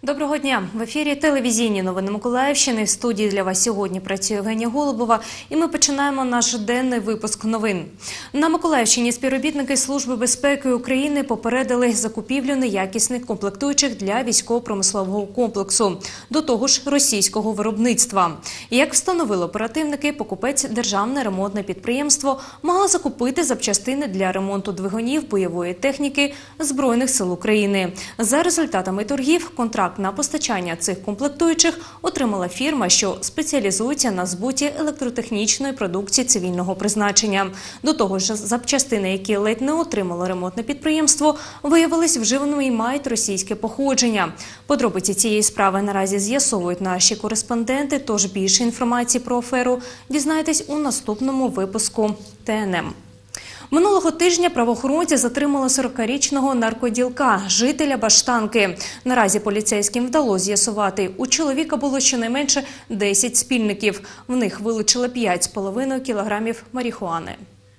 Доброго дня! В ефірі телевізійні новини Миколаївщини. В студії для вас сьогодні працює Євгенія Голубова. І ми починаємо наш денний випуск новин. На Миколаївщині співробітники Служби безпеки України попередили закупівлю неякісних комплектуючих для військово-промислового комплексу. До того ж, російського виробництва. Як встановили оперативники, покупець Державне ремонтне підприємство мало закупити запчастини для ремонту двигунів бойової техніки Збройних сил України. За результатами торгів, контракт на постачання цих комплектуючих отримала фірма, що спеціалізується на збуті електротехнічної продукції цивільного призначення. До того ж, запчастини, які ледь не отримало ремонтне підприємство, виявились вживаними і мають російське походження. Подробиці цієї справи наразі з'ясовують наші кореспонденти, тож більше інформації про аферу дізнаєтесь у наступному випуску ТНМ. Минулого тижня правоохоронці затримали 40-річного наркоділка, жителя Баштанки. Наразі поліцейським вдалося з'ясувати, у чоловіка було щонайменше 10 спільників. В них вилучили 5,5 кілограмів марихуани.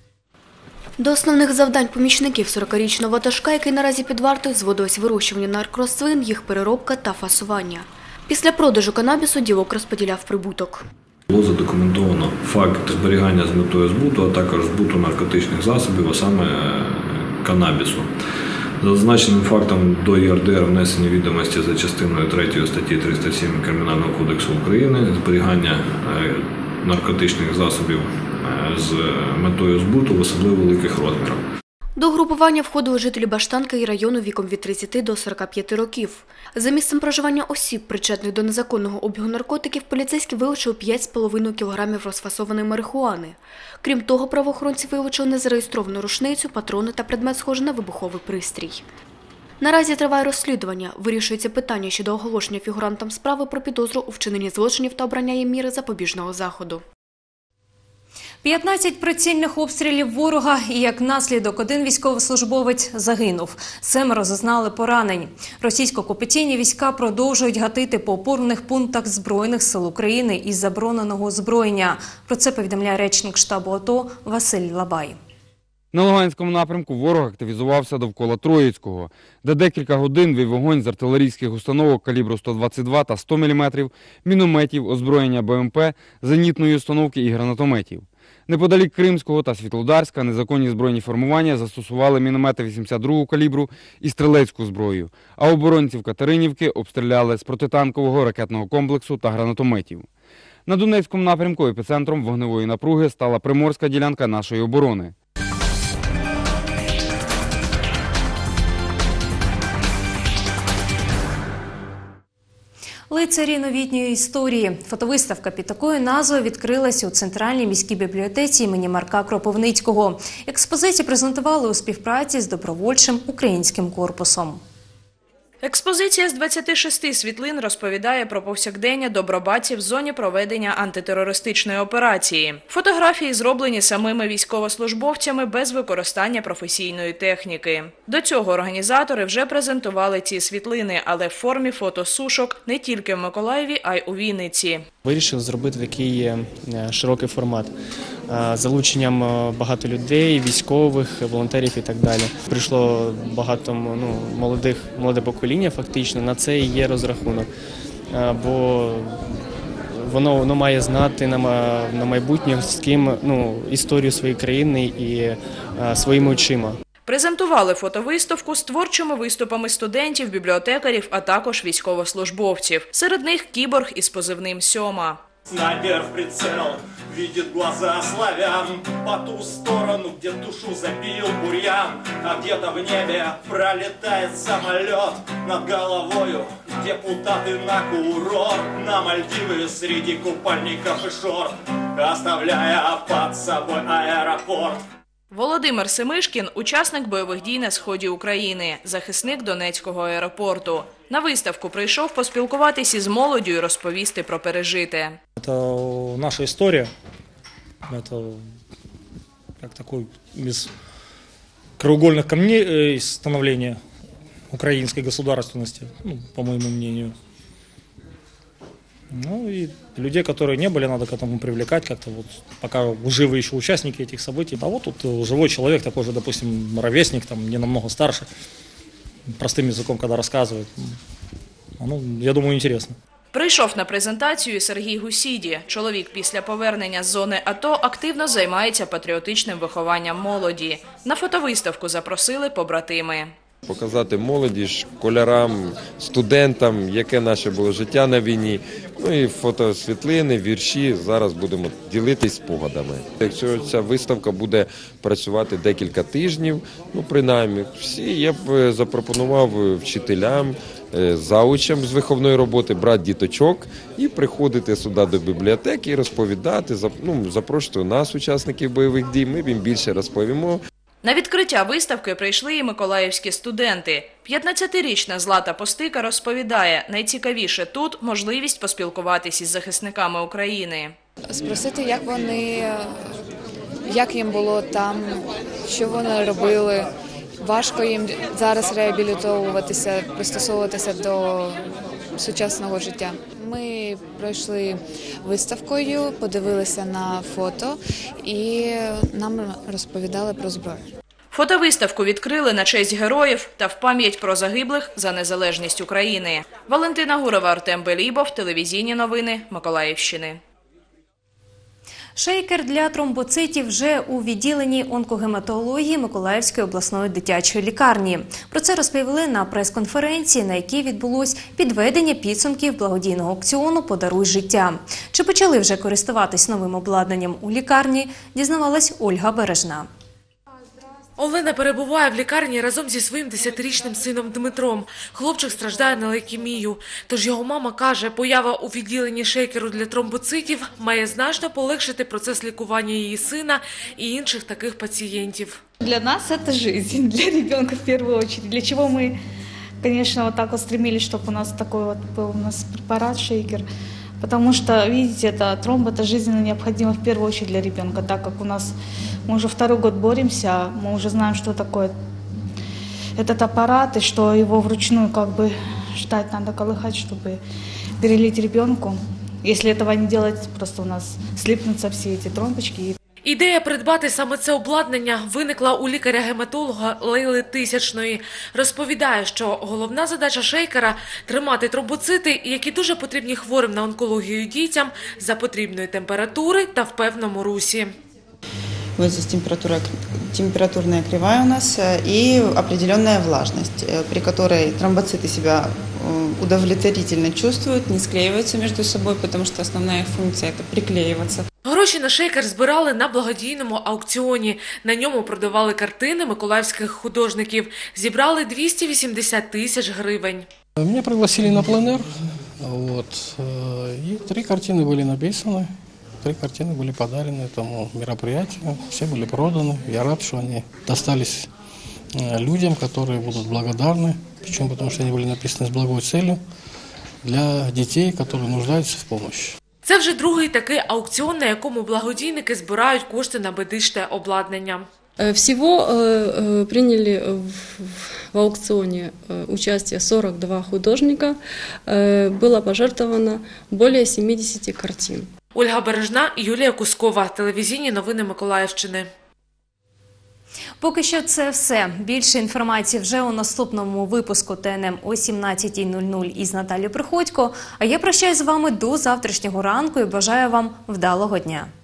До основних завдань помічників 40-річного ватажка, який наразі під вартою, зводилось вирощування наркорослин, їх переробка та фасування. Після продажу канабісу ділок розподіляв прибуток. Було задокументовано факт зберігання з метою збуту, а також збуту наркотичних засобів, а саме канабісу. За зазначеним фактом до ЄРДР внесені відомості за частиною 3 статті 307 Кримінального кодексу України зберігання наркотичних засобів з метою збуту в особливо великих розмірах. До групування входили жителі Баштанки і району віком від 30 до 45 років. За місцем проживання осіб, причетних до незаконного обігу наркотиків, поліцейські вилучили 5,5 кілограмів розфасованої марихуани. Крім того, правоохоронці вилучили незареєстровану рушницю, патрони та предмет, схожий на вибуховий пристрій. Наразі триває розслідування. Вирішується питання щодо оголошення фігурантам справи про підозру у вчиненні злочинів та обрання їм міри запобіжного заходу. 15 прицільних обстрілів ворога і, як наслідок, один військовослужбовець загинув. 7 зазнали поранень. Російсько-окупаційні війська продовжують гатити по опорних пунктах Збройних сил України із забороненого озброєння. Про це повідомляє речник штабу АТО Василь Лабай. На Луганському напрямку ворог активізувався довкола Троїцького, де декілька годин вів вогонь з артилерійських установок калібру 122 та 100 мм, мінометів, озброєння БМП, зенітної установки і гранатометів. Неподалік Кримського та Світлодарська незаконні збройні формування застосували міномети 82-го калібру і стрілецьку зброю, а оборонців Катеринівки обстріляли з протитанкового ракетного комплексу та гранатометів. На Донецькому напрямку епіцентром вогневої напруги стала приморська ділянка нашої оборони. Лицарі новітньої історії. Фотовиставка під такою назвою відкрилася у Центральній міській бібліотеці імені Марка Кропивницького. Експозицію презентували у співпраці з добровольчим українським корпусом. Експозиція з 26 світлин розповідає про повсякдення добробатців в зоні проведення антитерористичної операції. Фотографії зроблені самими військовослужбовцями без використання професійної техніки. До цього організатори вже презентували ці світлини, але в формі фотосушок не тільки в Миколаєві, а й у Вінниці. Вирішили зробити такий широкий формат з залученням багато людей, військових, волонтерів і так далі. Прийшло багато молоде покоління фактично, на це і є розрахунок, бо воно має знати на майбутнє з ким історію своєї країни і своїми очима. Презентували фотовиставку з творчими виступами студентів, бібліотекарів, а також військовослужбовців. Серед них кіборг із позивним «Сьома». Снайпер в прицел, видит глаза славян. По ту сторону, где душу забил бурьян. А где-то в небе пролетает самолет. Над головою депутаты на курорт. На Мальдивы среди купальников и шорт, оставляя под собой аэропорт. Володимир Семишкін – учасник бойових дій на сході України, захисник Донецького аеропорту. На виставку прийшов поспілкуватись із молоддю і розповісти про пережите. Це наша історія. Це як такий без краеугольних камней становлення української государственности, по моєму мнению. Ну и людей, которые не были, надо к этому привлекать как-то, вот, пока живы еще участники этих событий. А вот тут живой человек, такой же, допустим, ровесник, там, не намного старше, простым языком, когда рассказывает, Ну, я думаю, интересно. Прийшов на презентацію Сергій Гусіді. Чоловік після повернення з зони АТО активно займається патріотичним вихованням молоді. На фотовиставку запросили побратими. Показати молоді, школярам, студентам, яке наше було життя на війні. Ну і фотосвітлини, вірші. Зараз будемо ділитись спогадами. Якщо ця виставка буде працювати декілька тижнів, ну принаймні, всі, я б запропонував вчителям, заучам з виховної роботи брати діточок і приходити сюди до бібліотеки і розповідати, запрошувати нас, учасників бойових дій, ми їм більше розповімо. На відкриття виставки прийшли і миколаївські студенти. 15-річна Злата Постика розповідає, найцікавіше тут – можливість поспілкуватися із захисниками України. Спросити, як їм було там, що вони робили. Важко їм зараз реабілітовуватися, пристосовуватися до сучасного життя. Ми пройшли виставкою, подивилися на фото і нам розповідали про зброю. Фотовиставку відкрили на честь героїв та в пам'ять про загиблих за незалежність України. Валентина Гурова, Артем Белібов, телевізійні новини Миколаївщини. Шейкер для тромбоцитів вже у відділенні онкогематології Миколаївської обласної дитячої лікарні. Про це розповіли на прес-конференції, на якій відбулось підведення підсумків благодійного аукціону «Подаруй життя». Чи почали вже користуватись новим обладнанням у лікарні, дізнавалась Ольга Бережна. Олена перебуває в лікарні разом зі своїм 10-річним сином Дмитром. Хлопчик страждає на лейкемію. Тож його мама каже, поява у відділенні шейкеру для тромбоцитів має значно полегшити процес лікування її сина і інших таких пацієнтів. Для нас це життя, для ребенка в першу чергу. Для чого ми, звісно, вот так вот стремились, щоб у нас такой вот был препарат шейкер. Потому что, видите, тромб – это жизненно необходимо в первую очередь для ребенка, так как мы уже второй год боремся, мы уже знаем, что такое этот аппарат, и что его вручную ждать надо, колыхать, чтобы перелить ребенку. Если этого не делать, просто у нас слипнутся все эти тромбочки. Ідея придбати саме це обладнання виникла у лікаря-гематолога Лейли Тисячної. Розповідає, що головна задача шейкера – тримати тромбоцити, які дуже потрібні хворим на онкологію дітям, за потрібної температури та в певному русі. Вот здесь температурная кривая у нас и определенная влажность, при которой тромбоциты себя удовлетворительно чувствуют, не склеиваются между собой, потому что основная их функция – это приклеиваться. Гроші на шейкер збирали на благодійному аукціоні. На ньому продавали картини миколаївських художників. Зібрали 280 тисяч гривень. Меня пригласили на пленэр, и 3 картины были написаны. 3 картины были подарены этому мероприятию, все были проданы. Я рад, что они достались людям, которые будут благодарны, причем потому что они были написаны с благой целью для детей, которые нуждаются в помощи. Це вже другий такий аукціон, на якому благодійники збирають кошти на медичне обладнання. Всего приняли в аукционе участие 42 художника, было пожертвовано более 70 картин. Ольга Бережна, Юлія Кускова, телевізійні новини Миколаївщини. Поки що це все. Більше інформації вже у наступному випуску ТНМ о 17:00 із Наталією Приходько. А я прощаюсь з вами до завтрашнього ранку і бажаю вам вдалого дня.